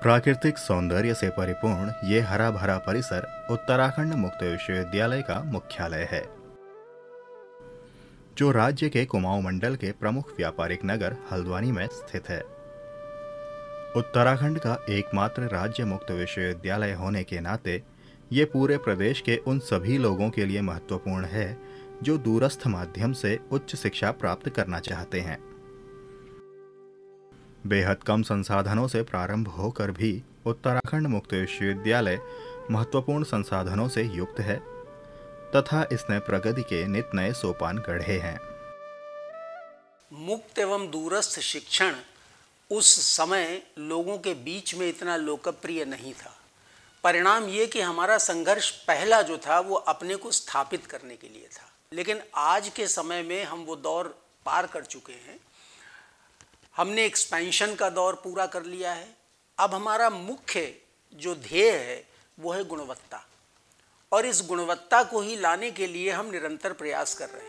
प्राकृतिक सौंदर्य से परिपूर्ण ये हरा भरा परिसर उत्तराखंड मुक्त विश्वविद्यालय का मुख्यालय है, जो राज्य के कुमाऊं मंडल के प्रमुख व्यापारिक नगर हल्द्वानी में स्थित है। उत्तराखंड का एकमात्र राज्य मुक्त विश्वविद्यालय होने के नाते ये पूरे प्रदेश के उन सभी लोगों के लिए महत्वपूर्ण है जो दूरस्थ माध्यम से उच्च शिक्षा प्राप्त करना चाहते हैं। बेहद कम संसाधनों से प्रारंभ होकर भी उत्तराखंड मुक्त विश्वविद्यालय महत्वपूर्ण संसाधनों से युक्त है तथा इसने प्रगति के नित नए सोपान गढ़े हैं। मुक्त एवं दूरस्थ शिक्षण उस समय लोगों के बीच में इतना लोकप्रिय नहीं था। परिणाम ये कि हमारा संघर्ष पहला जो था वो अपने को स्थापित करने के लिए था, लेकिन आज के समय में हम वो दौर पार कर चुके हैं। हमने एक्सपेंशन का दौर पूरा कर लिया है। अब हमारा मुख्य जो ध्येय है वो है गुणवत्ता, और इस गुणवत्ता को ही लाने के लिए हम निरंतर प्रयास कर रहे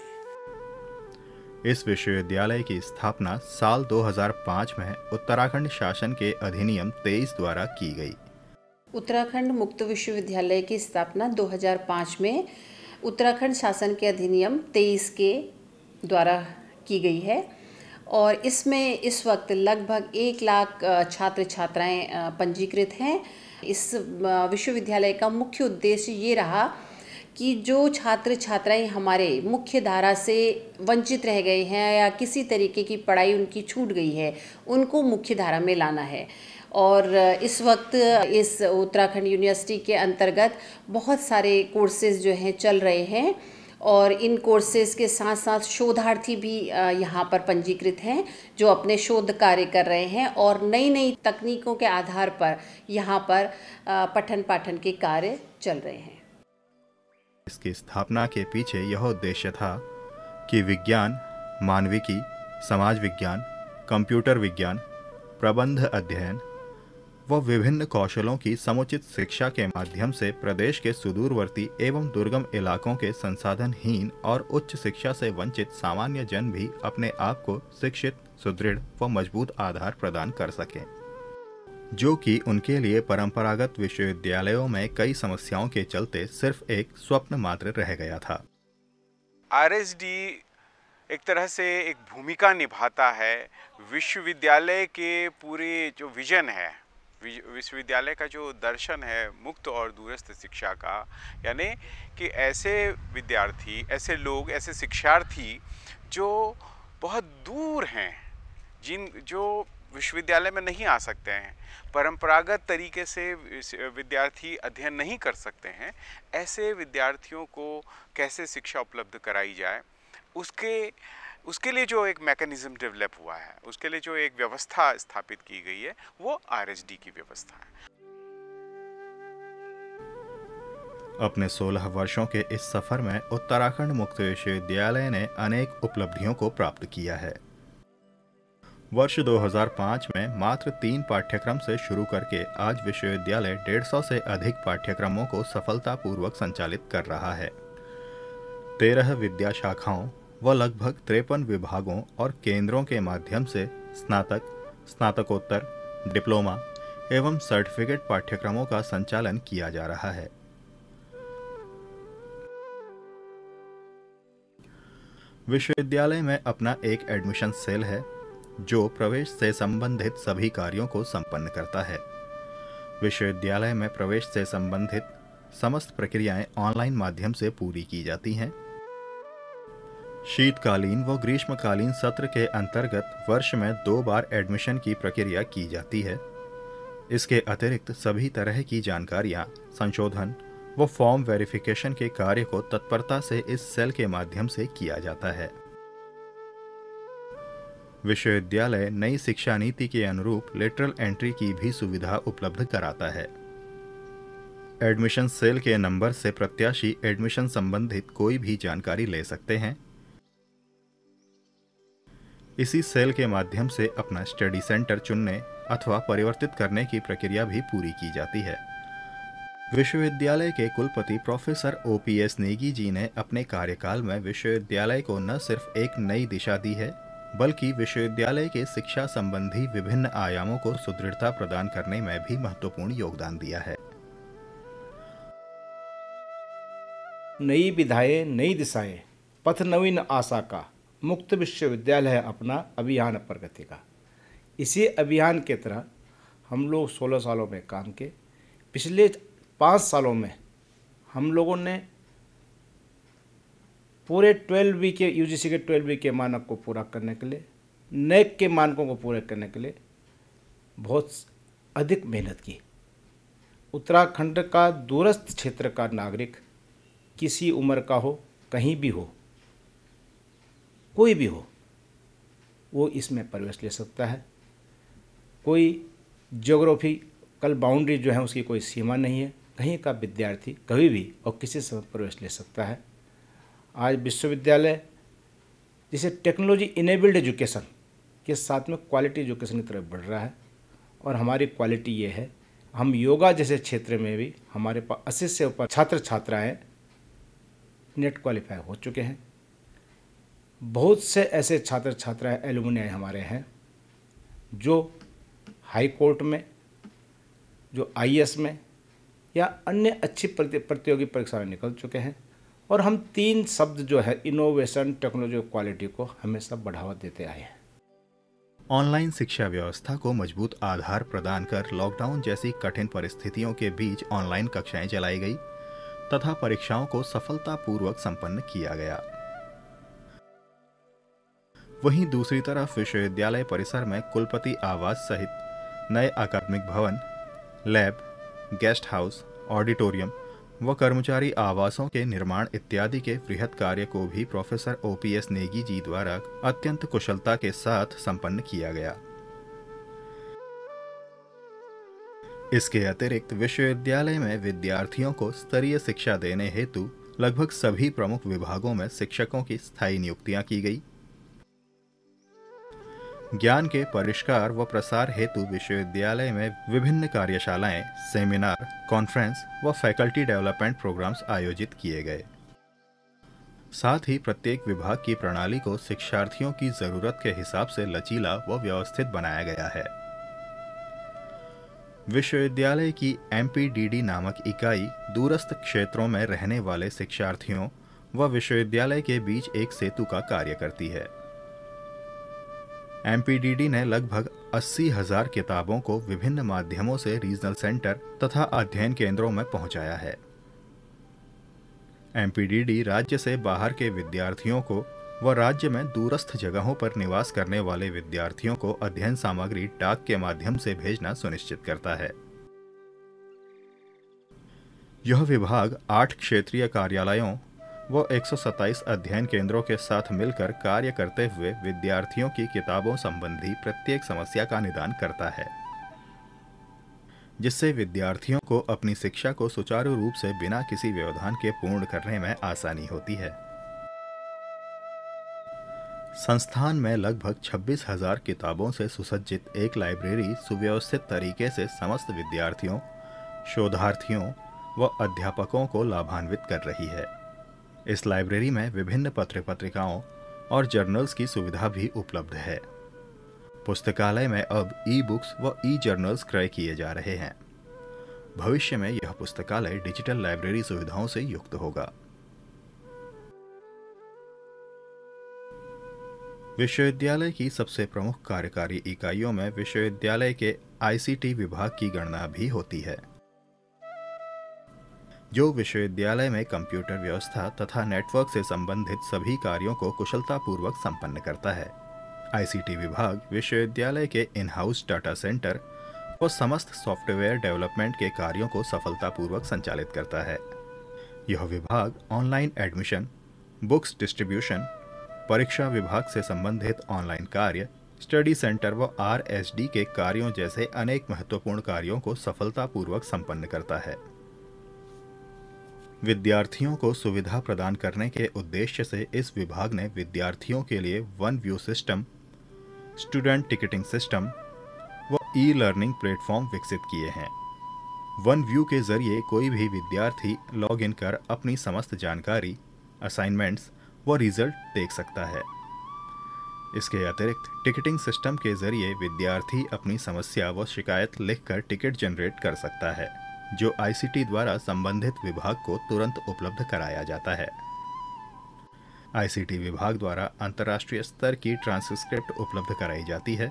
हैं। इस विश्वविद्यालय की स्थापना साल 2005 में उत्तराखंड शासन के अधिनियम 23 द्वारा की गई। उत्तराखंड मुक्त विश्वविद्यालय की स्थापना 2005 में उत्तराखंड शासन के अधिनियम 23 के द्वारा की गई है, और इसमें इस वक्त लगभग 1 लाख छात्र छात्राएं पंजीकृत हैं। इस विश्वविद्यालय का मुख्य उद्देश्य ये रहा कि जो छात्र छात्राएं हमारे मुख्य धारा से वंचित रह गए हैं या किसी तरीके की पढ़ाई उनकी छूट गई है, उनको मुख्य धारा में लाना है। और इस वक्त इस उत्तराखंड यूनिवर्सिटी के अंतर्गत बहुत सारे कोर्सेज जो हैं चल रहे हैं, और इन कोर्सेज के साथ साथ शोधार्थी भी यहाँ पर पंजीकृत हैं जो अपने शोध कार्य कर रहे हैं, और नई नई तकनीकों के आधार पर यहाँ पर पठन पाठन के कार्य चल रहे हैं। इसकी स्थापना के पीछे यह उद्देश्य था कि विज्ञान, मानविकी, समाज विज्ञान, कंप्यूटर विज्ञान, प्रबंध अध्ययन व विभिन्न कौशलों की समुचित शिक्षा के माध्यम से प्रदेश के सुदूरवर्ती एवं दुर्गम इलाकों के संसाधनहीन और उच्च शिक्षा से वंचित सामान्य जन भी अपने आप को शिक्षित, सुदृढ़ व मजबूत आधार प्रदान कर सकें, जो कि उनके लिए परंपरागत विश्वविद्यालयों में कई समस्याओं के चलते सिर्फ एक स्वप्न मात्र रह गया था। आरएसडी एक तरह से एक भूमिका निभाता है विश्वविद्यालय के पूरे जो विजन है, विश्वविद्यालय का जो दर्शन है मुक्त और दूरस्थ शिक्षा का, यानी कि ऐसे विद्यार्थी, ऐसे लोग, ऐसे शिक्षार्थी जो बहुत दूर हैं, जो विश्वविद्यालय में नहीं आ सकते हैं, परंपरागत तरीके से विद्यार्थी अध्ययन नहीं कर सकते हैं, ऐसे विद्यार्थियों को कैसे शिक्षा उपलब्ध कराई जाए, उसके लिए जो एक मैकेनिज्म डेवलप हुआ है, उसके लिए जो एक व्यवस्था स्थापित की गई है, वो आरएसडी की व्यवस्था है। अपने 16 वर्षों के इस सफर में उत्तराखंड मुक्त विश्वविद्यालय ने अनेक उपलब्धियों को प्राप्त किया है। वर्ष 2005 में मात्र 3 पाठ्यक्रम से शुरू करके आज विश्वविद्यालय 150 से अधिक पाठ्यक्रमों को सफलतापूर्वक संचालित कर रहा है। 13 विद्या शाखाओं व लगभग 53 विभागों और केंद्रों के माध्यम से स्नातक, स्नातकोत्तर, डिप्लोमा एवं सर्टिफिकेट पाठ्यक्रमों का संचालन किया जा रहा है। विश्वविद्यालय में अपना एक एडमिशन सेल है जो प्रवेश से संबंधित सभी कार्यों को संपन्न करता है। विश्वविद्यालय में प्रवेश से संबंधित समस्त प्रक्रियाएं ऑनलाइन माध्यम से पूरी की जाती हैं। शीतकालीन व ग्रीष्मकालीन सत्र के अंतर्गत वर्ष में 2 बार एडमिशन की प्रक्रिया की जाती है। इसके अतिरिक्त सभी तरह की जानकारियां, संशोधन व फॉर्म वेरिफिकेशन के कार्य को तत्परता से इस सेल के माध्यम से किया जाता है। विश्वविद्यालय नई शिक्षा नीति के अनुरूप लेटरल एंट्री की भी सुविधा उपलब्ध कराता है। एडमिशन सेल के नंबर से प्रत्याशी एडमिशन संबंधित कोई भी जानकारी ले सकते हैं। इसी सेल के माध्यम से अपना स्टडी सेंटर चुनने अथवा परिवर्तित करने की प्रक्रिया भी पूरी की जाती है। विश्वविद्यालय के कुलपति प्रोफेसर OPS नेगी जी ने अपने कार्यकाल में विश्वविद्यालय को न सिर्फ एक नई दिशा दी है, बल्कि विश्वविद्यालय के शिक्षा संबंधी विभिन्न आयामों को सुदृढ़ता प्रदान करने में भी महत्वपूर्ण योगदान दिया है। नई विधाएं, नई दिशाएं, पथ नवीन आशा का मुक्त विश्वविद्यालय है अपना अभियान प्रगति का। इसी अभियान के तरह हम लोग 16 सालों में काम के, पिछले 5 सालों में हम लोगों ने पूरे 12वीं के यूजीसी के 12वीं के मानक को पूरा करने के लिए, नेक के मानकों को पूरे करने के लिए बहुत अधिक मेहनत की। उत्तराखंड का दूरस्थ क्षेत्र का नागरिक किसी उम्र का हो, कहीं भी हो, कोई भी हो, वो इसमें प्रवेश ले सकता है। कोई ज्योग्राफिकल बाउंड्री जो है उसकी कोई सीमा नहीं है। कहीं का विद्यार्थी कभी भी और किसी समय प्रवेश ले सकता है। आज विश्वविद्यालय जिसे टेक्नोलॉजी इनेबल्ड एजुकेशन के साथ में क्वालिटी एजुकेशन की तरफ बढ़ रहा है, और हमारी क्वालिटी ये है, हम योगा जैसे क्षेत्र में भी हमारे पास 80 से ऊपर छात्र छात्राएँ नेट क्वालिफाई हो चुके हैं। बहुत से ऐसे छात्र छात्राएँ एलुमनी हमारे हैं जो हाई कोर्ट में, जो आईएएस में या अन्य अच्छी प्रतियोगी परीक्षा में निकल चुके हैं। और हम 3 शब्द जो है इनोवेशन, टेक्नोलॉजी और क्वालिटी को हमेशा बढ़ावा देते आए हैं। ऑनलाइन शिक्षा व्यवस्था को मजबूत आधार प्रदान कर लॉकडाउन जैसी कठिन परिस्थितियों के बीच ऑनलाइन कक्षाएं चलाई गई तथा परीक्षाओं को सफलतापूर्वक संपन्न किया गया। वहीं दूसरी तरफ विश्वविद्यालय परिसर में कुलपति आवास सहित नए अकादमिक भवन, लैब, गेस्ट हाउस, ऑडिटोरियम व कर्मचारी आवासों के निर्माण इत्यादि के बृहत कार्य को भी प्रोफेसर ओपीएस नेगी जी द्वारा अत्यंत कुशलता के साथ संपन्न किया गया। इसके अतिरिक्त विश्वविद्यालय में विद्यार्थियों को स्तरीय शिक्षा देने हेतु लगभग सभी प्रमुख विभागों में शिक्षकों की स्थायी नियुक्तियां की गई। ज्ञान के परिष्कार व प्रसार हेतु विश्वविद्यालय में विभिन्न कार्यशालाएं, सेमिनार, कॉन्फ्रेंस व फैकल्टी डेवलपमेंट प्रोग्राम्स आयोजित किए गए। साथ ही प्रत्येक विभाग की प्रणाली को शिक्षार्थियों की जरूरत के हिसाब से लचीला व व्यवस्थित बनाया गया है। विश्वविद्यालय की एमपीडीडी नामक इकाई दूरस्थ क्षेत्रों में रहने वाले शिक्षार्थियों व विश्वविद्यालय के बीच एक सेतु का कार्य करती है। एमपीडीडी ने लगभग 80,000 किताबों को विभिन्न माध्यमों से रीजनल सेंटर तथा अध्ययन केंद्रों में पहुंचाया है। एमपीडीडी राज्य से बाहर के विद्यार्थियों को व राज्य में दूरस्थ जगहों पर निवास करने वाले विद्यार्थियों को अध्ययन सामग्री डाक के माध्यम से भेजना सुनिश्चित करता है। यह विभाग 8 क्षेत्रीय कार्यालयों व 127 अध्ययन केंद्रों के साथ मिलकर कार्य करते हुए विद्यार्थियों की किताबों संबंधी प्रत्येक समस्या का निदान करता है, जिससे विद्यार्थियों को अपनी शिक्षा को सुचारू रूप से बिना किसी व्यवधान के पूर्ण करने में आसानी होती है। संस्थान में लगभग 26,000 किताबों से सुसज्जित एक लाइब्रेरी सुव्यवस्थित तरीके से समस्त विद्यार्थियों, शोधार्थियों व अध्यापकों को लाभान्वित कर रही है। इस लाइब्रेरी में विभिन्न पत्र पत्रिकाओं और जर्नल्स की सुविधा भी उपलब्ध है। पुस्तकालय में अब ई-बुक्स व ई-जर्नल्स क्रय किए जा रहे हैं। भविष्य में यह पुस्तकालय डिजिटल लाइब्रेरी सुविधाओं से युक्त होगा। विश्वविद्यालय की सबसे प्रमुख कार्यकारी इकाइयों में विश्वविद्यालय के आईसीटी विभाग की गणना भी होती है, जो विश्वविद्यालय में कंप्यूटर व्यवस्था तथा नेटवर्क से संबंधित सभी कार्यों को कुशलतापूर्वक संपन्न करता है। आईसीटी विभाग विश्वविद्यालय के इन हाउस डाटा सेंटर और समस्त सॉफ्टवेयर डेवलपमेंट के कार्यों को सफलतापूर्वक संचालित करता है। यह विभाग ऑनलाइन एडमिशन, बुक्स डिस्ट्रीब्यूशन, परीक्षा विभाग से संबंधित ऑनलाइन कार्य, स्टडी सेंटर व आरएसडी के कार्यों जैसे अनेक महत्वपूर्ण कार्यों को सफलतापूर्वक संपन्न करता है। विद्यार्थियों को सुविधा प्रदान करने के उद्देश्य से इस विभाग ने विद्यार्थियों के लिए one view system, student ticketing system व ई लर्निंग प्लेटफॉर्म विकसित किए हैं। वन व्यू के जरिए कोई भी विद्यार्थी लॉग इन कर अपनी समस्त जानकारी, असाइनमेंट्स व रिजल्ट देख सकता है। इसके अतिरिक्त टिकटिंग सिस्टम के जरिए विद्यार्थी अपनी समस्या व शिकायत लिखकर टिकट जनरेट कर सकता है, जो आईसीटी द्वारा संबंधित विभाग को तुरंत उपलब्ध कराया जाता है। आईसीटी विभाग द्वारा अंतर्राष्ट्रीय स्तर की ट्रांसक्रिप्ट उपलब्ध कराई जाती है।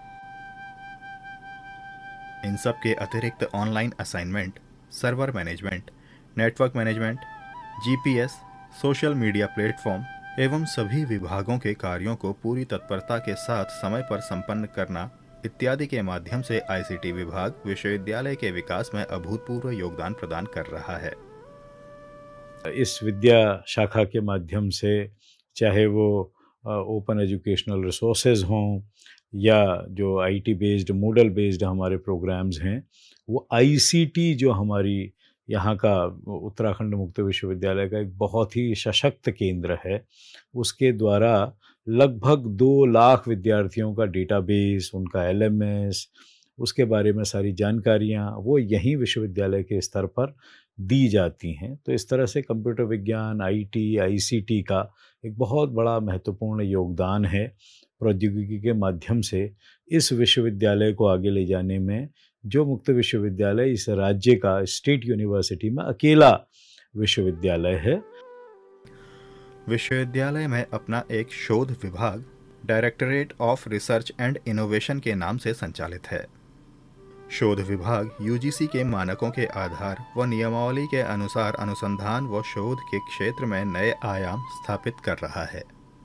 इन सब के अतिरिक्त online assignment, server management, network management, GPS, social media platform एवं सभी विभागों के कार्यों को पूरी तत्परता के साथ समय पर संपन्न करना इत्यादि के माध्यम से आईसीटी विभाग विश्वविद्यालय के विकास में अभूतपूर्व योगदान प्रदान कर रहा है। इस विद्या शाखा के माध्यम से चाहे वो ओपन एजुकेशनल रिसोर्सेज हों या जो आईटी बेस्ड, मॉडल बेस्ड हमारे प्रोग्राम्स हैं, वो आईसीटी जो हमारी यहाँ का उत्तराखंड मुक्त विश्वविद्यालय का एक बहुत ही सशक्त केंद्र है, उसके द्वारा लगभग 2 लाख विद्यार्थियों का डेटाबेस, उनका एलएमएस, उसके बारे में सारी जानकारियाँ वो यहीं विश्वविद्यालय के स्तर पर दी जाती हैं। तो इस तरह से कंप्यूटर विज्ञान, आईटी, आईसीटी का एक बहुत बड़ा महत्वपूर्ण योगदान है प्रौद्योगिकी के माध्यम से इस विश्वविद्यालय को आगे ले जाने में, जो मुक्त विश्वविद्यालय इस राज्य का स्टेट यूनिवर्सिटी में अकेला विश्वविद्यालय है। विश्वविद्यालय में अपना एक शोध विभाग directorate of research and innovation के नाम से संचालित है। शोध विभाग यूजीसी के मानकों के आधार व नियमावली के अनुसार अनुसंधान व शोध के क्षेत्र में नए आयाम स्थापित कर रहा है।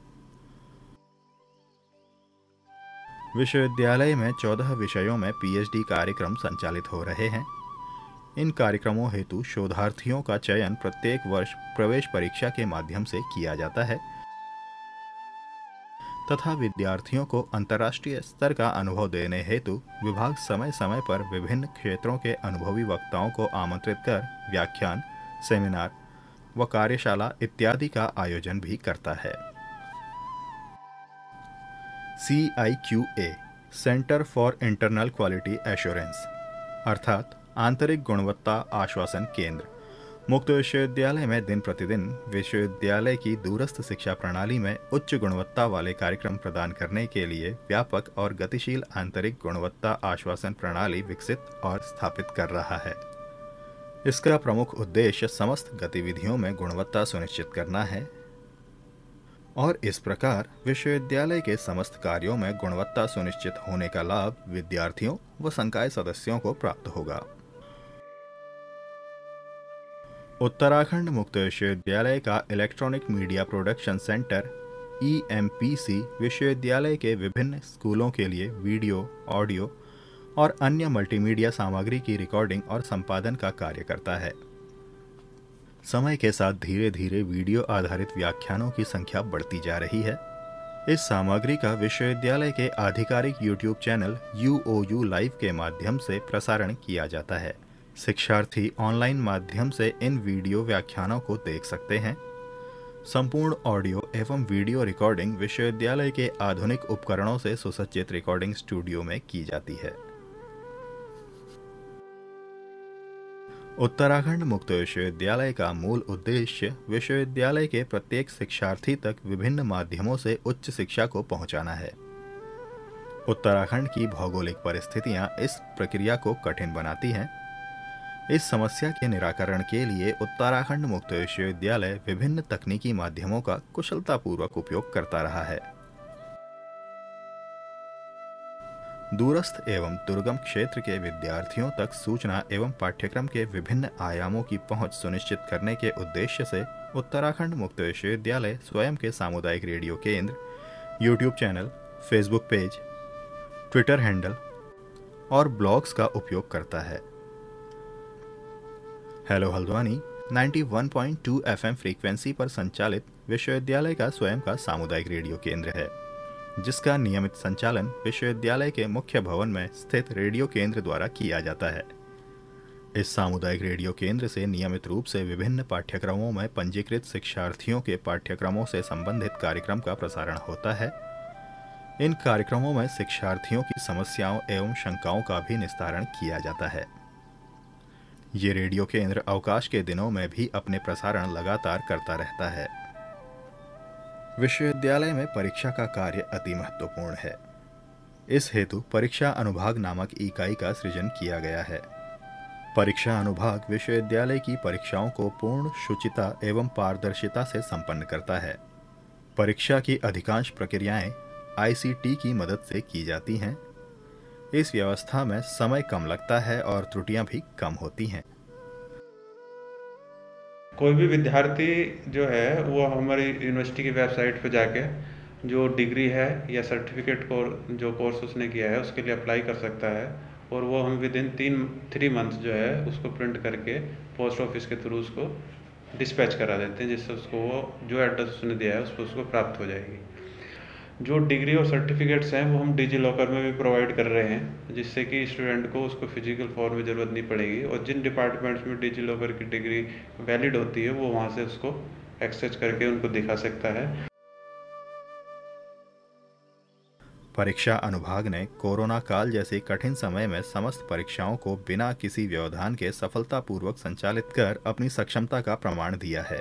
विश्वविद्यालय में 14 विषयों में पीएचडी कार्यक्रम संचालित हो रहे हैं। इन कार्यक्रमों हेतु शोधार्थियों का चयन प्रत्येक वर्ष प्रवेश परीक्षा के माध्यम से किया जाता है तथा विद्यार्थियों को अंतर्राष्ट्रीय स्तर का अनुभव देने हेतु विभाग समय समय पर विभिन्न क्षेत्रों के अनुभवी वक्ताओं को आमंत्रित कर व्याख्यान, सेमिनार व कार्यशाला इत्यादि का आयोजन भी करता है। CIQA centre for internal quality assurance अर्थात आंतरिक गुणवत्ता आश्वासन केंद्र मुक्त विश्वविद्यालय में दिन प्रतिदिन विश्वविद्यालय की दूरस्थ शिक्षा प्रणाली में उच्च गुणवत्ता वाले कार्यक्रम प्रदान करने के लिए व्यापक और गतिशील आंतरिक गुणवत्ता आश्वासन प्रणाली विकसित और स्थापित कर रहा है। इसका प्रमुख उद्देश्य समस्त गतिविधियों में गुणवत्ता सुनिश्चित करना है और इस प्रकार विश्वविद्यालय के समस्त कार्यों में गुणवत्ता सुनिश्चित होने का लाभ विद्यार्थियों व संकाय सदस्यों को प्राप्त होगा। उत्तराखंड मुक्त विश्वविद्यालय का electronic media production centre EMPC विश्वविद्यालय के विभिन्न स्कूलों के लिए वीडियो, ऑडियो और अन्य मल्टीमीडिया सामग्री की रिकॉर्डिंग और संपादन का कार्य करता है। समय के साथ धीरे धीरे वीडियो आधारित व्याख्यानों की संख्या बढ़ती जा रही है। इस सामग्री का विश्वविद्यालय के आधिकारिक YouTube चैनल UOU लाइव के माध्यम से प्रसारण किया जाता है। शिक्षार्थी ऑनलाइन माध्यम से इन वीडियो व्याख्यानों को देख सकते हैं। संपूर्ण ऑडियो एवं वीडियो रिकॉर्डिंग विश्वविद्यालय के आधुनिक उपकरणों से सुसज्जित रिकॉर्डिंग स्टूडियो में की जाती है। उत्तराखंड मुक्त विश्वविद्यालय का मूल उद्देश्य विश्वविद्यालय के प्रत्येक शिक्षार्थी तक विभिन्न माध्यमों से उच्च शिक्षा को पहुंचाना है। उत्तराखंड की भौगोलिक परिस्थितियां इस प्रक्रिया को कठिन बनाती हैं। इस समस्या के निराकरण के लिए उत्तराखंड मुक्त विश्वविद्यालय विभिन्न तकनीकी माध्यमों का कुशलतापूर्वक उपयोग करता रहा है। दूरस्थ एवं दुर्गम क्षेत्र के विद्यार्थियों तक सूचना एवं पाठ्यक्रम के विभिन्न आयामों की पहुंच सुनिश्चित करने के उद्देश्य से उत्तराखंड मुक्त विश्वविद्यालय स्वयं के सामुदायिक रेडियो केंद्र, YouTube channel, Facebook page, Twitter handle और ब्लॉग्स का उपयोग करता है। हेलो हल्द्वानी 91.2 FM फ्रीक्वेंसी पर संचालित विश्वविद्यालय का स्वयं का सामुदायिक रेडियो केंद्र है, जिसका नियमित संचालन विश्वविद्यालय के मुख्य भवन में स्थित रेडियो केंद्र द्वारा किया जाता है। इस सामुदायिक रेडियो केंद्र से नियमित रूप से विभिन्न पाठ्यक्रमों में पंजीकृत शिक्षार्थियों के पाठ्यक्रमों से संबंधित कार्यक्रम का प्रसारण होता है। इन कार्यक्रमों में शिक्षार्थियों की समस्याओं एवं शंकाओं का भी निस्तारण किया जाता है। ये रेडियो केंद्र अवकाश के दिनों में भी अपने प्रसारण लगातार करता रहता है। विश्वविद्यालय में परीक्षा का कार्य अति महत्वपूर्ण है। इस हेतु परीक्षा अनुभाग नामक इकाई का सृजन किया गया है। परीक्षा अनुभाग विश्वविद्यालय की परीक्षाओं को पूर्ण शुचिता एवं पारदर्शिता से संपन्न करता है। परीक्षा की अधिकांश प्रक्रियाएं ICT की मदद से की जाती हैं। इस व्यवस्था में समय कम लगता है और त्रुटियां भी कम होती हैं। कोई भी विद्यार्थी जो है वो हमारी यूनिवर्सिटी की वेबसाइट पर जाके जो डिग्री है या सर्टिफिकेट जो कोर्स उसने किया है उसके लिए अप्लाई कर सकता है, और वो हम विद इन 3 मंथ जो है उसको प्रिंट करके पोस्ट ऑफिस के थ्रू उसको डिस्पैच करा देते हैं, जिससे उसको वो जो एड्रेस उसने दिया है उसको प्राप्त हो जाएगी। जो डिग्री और सर्टिफिकेट्स हैं वो हम डिजी लॉकर में भी प्रोवाइड कर रहे हैं, जिससे कि स्टूडेंट को उसको फिजिकल फॉर्म में ज़रूरत नहीं पड़ेगी, और जिन डिपार्टमेंट्स में डिजी लॉकर की डिग्री वैलिड होती है वो वहाँ से उसको एक्सेस करके उनको दिखा सकता है। परीक्षा अनुभाग ने कोरोना काल जैसे कठिन समय में समस्त परीक्षाओं को बिना किसी व्यवधान के सफलतापूर्वक संचालित कर अपनी सक्षमता का प्रमाण दिया है।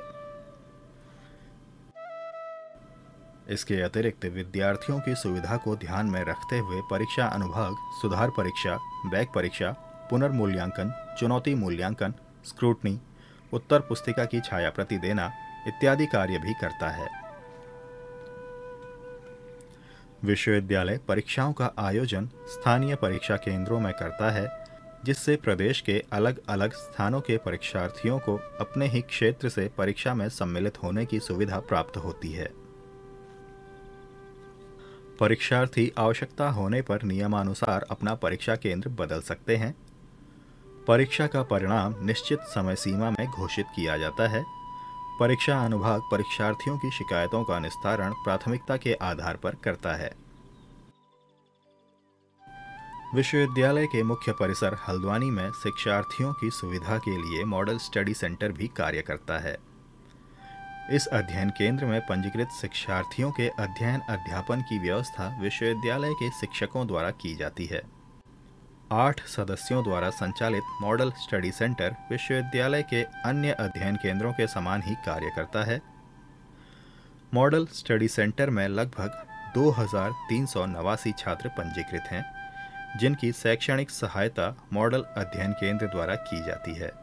इसके अतिरिक्त विद्यार्थियों की सुविधा को ध्यान में रखते हुए परीक्षा अनुभाग सुधार परीक्षा, बैक परीक्षा, पुनर्मूल्यांकन, चुनौती मूल्यांकन, स्क्रूटनी, उत्तर पुस्तिका की छायाप्रति देना इत्यादि कार्य भी करता है। विश्वविद्यालय परीक्षाओं का आयोजन स्थानीय परीक्षा केंद्रों में करता है, जिससे प्रदेश के अलग अलग स्थानों के परीक्षार्थियों को अपने ही क्षेत्र से परीक्षा में सम्मिलित होने की सुविधा प्राप्त होती है। परीक्षार्थी आवश्यकता होने पर नियमानुसार अपना परीक्षा केंद्र बदल सकते हैं। परीक्षा का परिणाम निश्चित समय सीमा में घोषित किया जाता है। परीक्षा अनुभाग परीक्षार्थियों की शिकायतों का निस्तारण प्राथमिकता के आधार पर करता है। विश्वविद्यालय के मुख्य परिसर हल्द्वानी में शिक्षार्थियों की सुविधा के लिए मॉडल स्टडी सेंटर भी कार्य करता है। इस अध्ययन केंद्र में पंजीकृत शिक्षार्थियों के अध्ययन अध्यापन की व्यवस्था विश्वविद्यालय के शिक्षकों द्वारा की जाती है। 8 सदस्यों द्वारा संचालित मॉडल स्टडी सेंटर विश्वविद्यालय के अन्य अध्ययन केंद्रों के समान ही कार्य करता है। मॉडल स्टडी सेंटर में लगभग 2389 छात्र पंजीकृत हैं, जिनकी शैक्षणिक सहायता मॉडल अध्ययन केंद्र द्वारा की जाती है।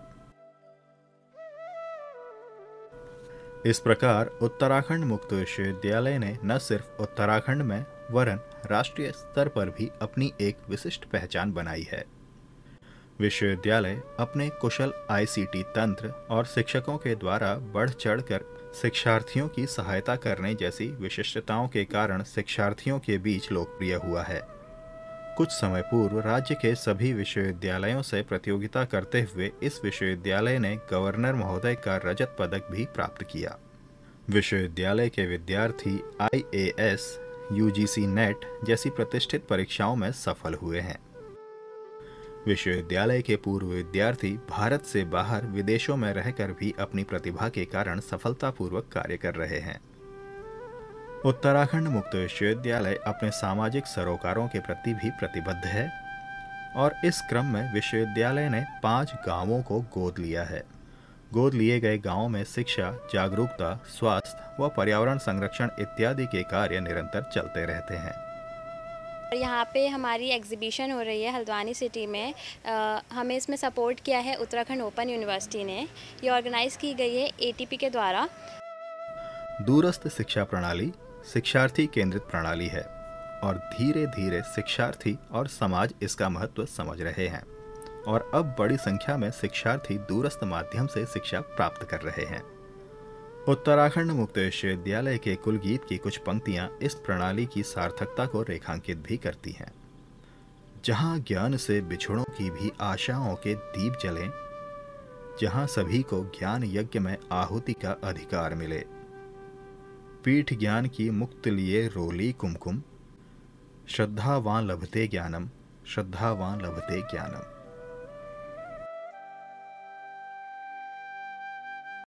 इस प्रकार उत्तराखंड मुक्त विश्वविद्यालय ने न सिर्फ उत्तराखंड में वरन राष्ट्रीय स्तर पर भी अपनी एक विशिष्ट पहचान बनाई है। विश्वविद्यालय अपने कुशल ICT तंत्र और शिक्षकों के द्वारा बढ़ चढ़कर शिक्षार्थियों की सहायता करने जैसी विशिष्टताओं के कारण शिक्षार्थियों के बीच लोकप्रिय हुआ है। कुछ समय पूर्व राज्य के सभी विश्वविद्यालयों से प्रतियोगिता करते हुए इस विश्वविद्यालय ने गवर्नर महोदय का रजत पदक भी प्राप्त किया। विश्वविद्यालय के विद्यार्थी IAS, UGC नेट जैसी प्रतिष्ठित परीक्षाओं में सफल हुए हैं। विश्वविद्यालय के पूर्व विद्यार्थी भारत से बाहर विदेशों में रहकर भी अपनी प्रतिभा के कारण सफलतापूर्वक कार्य कर रहे हैं। उत्तराखंड मुक्त विश्वविद्यालय अपने सामाजिक सरोकारों के प्रति भी प्रतिबद्ध है और इस क्रम में विश्वविद्यालय ने 5 गांवों को गोद लिया है। गोद लिए गए गांवों में शिक्षा, जागरूकता, स्वास्थ्य व पर्यावरण संरक्षण इत्यादि के कार्य निरंतर चलते रहते हैं। यहाँ पे हमारी एग्जीबिशन हो रही है हल्द्वानी सिटी में। हमें इसमें सपोर्ट किया है उत्तराखंड ओपन यूनिवर्सिटी ने। ये ऑर्गेनाइज की गई है ATP के द्वारा। दूरस्थ शिक्षा प्रणाली शिक्षार्थी केंद्रित प्रणाली है और धीरे धीरे शिक्षार्थी और समाज इसका महत्व समझ रहे हैं और अब बड़ी संख्या में शिक्षार्थी दूरस्थ माध्यम से शिक्षा प्राप्त कर रहे हैं। उत्तराखंड मुक्त विश्वविद्यालय के कुलगीत की कुछ पंक्तियां इस प्रणाली की सार्थकता को रेखांकित भी करती हैं। जहां ज्ञान से बिछड़ों की भी आशाओं के दीप जलें, जहां सभी को ज्ञान यज्ञ में आहुति का अधिकार मिले। पीठ ज्ञान की मुक्त लिए रोली कुमकुम, श्रद्धावान लभते ज्ञानम, श्रद्धावान लभते ज्ञानम।